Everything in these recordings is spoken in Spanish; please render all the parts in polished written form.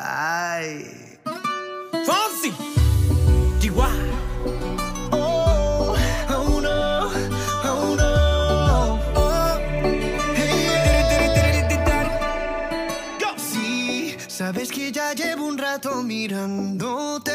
Ay. Fonsi, Chihuahua. Oh, oh no, oh no. Oh, hey. Sí, sabes que ya llevo un rato mirándote.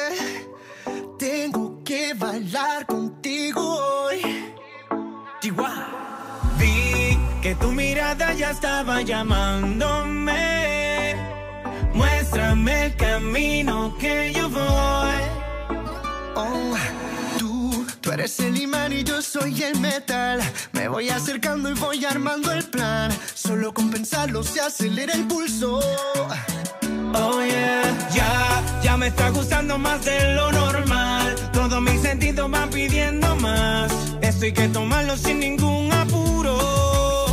Tengo que bailar contigo hoy. Chihuahua. Vi que tu mirada ya estaba llamándome. Muéstrame el camino que yo voy. Oh, tú eres el imán y yo soy el metal. Me voy acercando y voy armando el plan. Solo con pensarlo se acelera el pulso. Oh yeah, ya me está gustando más de lo normal. Todos mis sentidos van pidiendo más. Esto hay que tomarlo sin ningún apuro.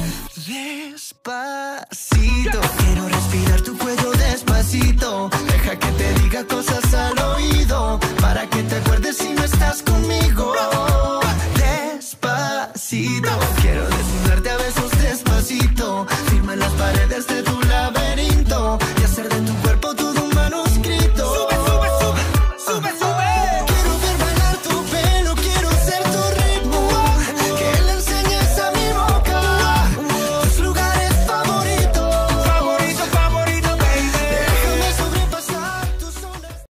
Despacito, quiero respirar tu cuello despacito. Deja que te diga cosas al oído, para que te acuerdes si no estás conmigo. Despacito, quiero desnudarte a besos despacito. Firma las paredes de tu